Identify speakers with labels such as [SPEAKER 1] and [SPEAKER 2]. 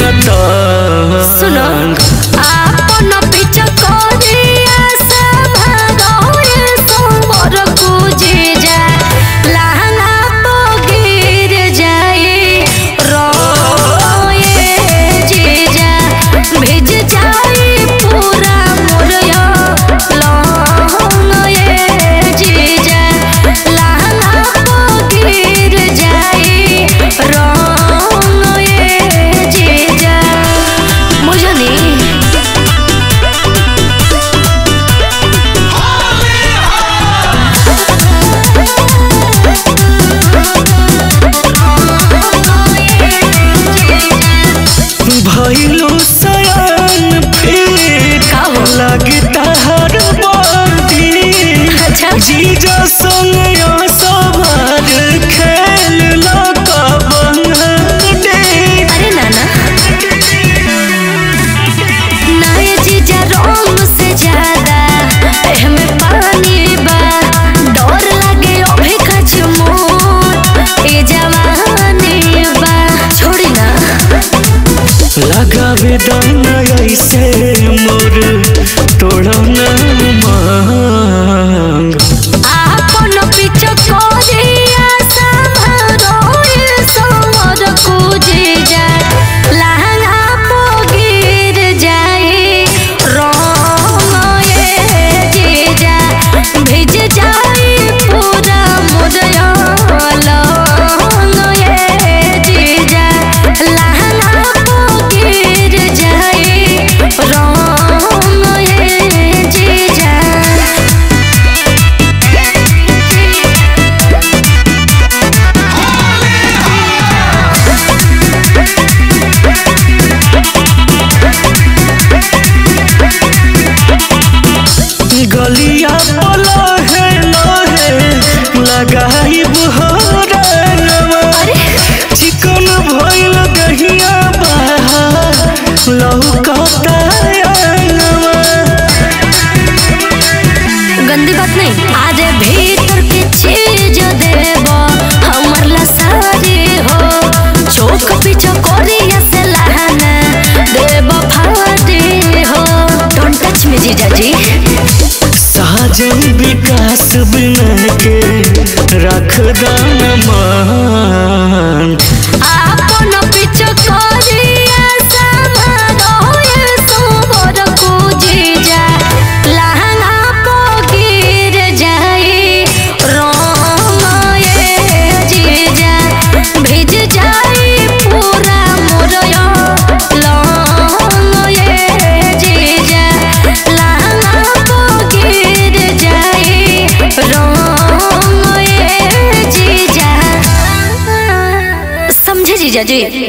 [SPEAKER 1] नता
[SPEAKER 2] सुनो आपन पीछा करिया संभारोए सोमर पूजे जा लहंगा तो गिर जाए रोए जीजा भिज जाए पूरा मोरया लहंगा जीजा लहंगा तो गिर जाए
[SPEAKER 1] भइलो सयान फिर लगता हर बारी जीजा संग सवार खेल लगा बंगड़े।
[SPEAKER 2] अरे नाना नाये जीजा रोम से ज्यादा में पानी बा डर लगे अभी खच मोर ए जवानी बा छोड़ी ना
[SPEAKER 1] लगावे दाना ऐसे मोर तोड़ा न मांग
[SPEAKER 2] आपन पीछा करिया संभारोए सोमर पूजे जा लहंगा तो गिर जाए रोए जीजा भिज जाए पूरा मोरया लहंगा जीजा लहंगा तो गिर जाए रोए जीजा।
[SPEAKER 1] गलिया पला है लहे लगाई बुहरनवा चिकन भइल दहिया बहा लौकता आंगवा।
[SPEAKER 2] गंदी बात नहीं आज भीतर के चीज देबो हमर लसारी हो चौक पीछा कोरिया से लहना देबो फाटी हो डोंट टच मी जीजा जी।
[SPEAKER 1] साजन विकास बिना के रख दान मान
[SPEAKER 2] आपन पीछा करिया संभारोए सोमर पूजे जा लहंगा तो गिर जाए रोए जीजा भिज जाए पूरा मोरया लहंगा जीजा लहंगा तो गिर जाए रोए जीजा समझे जीजा जी।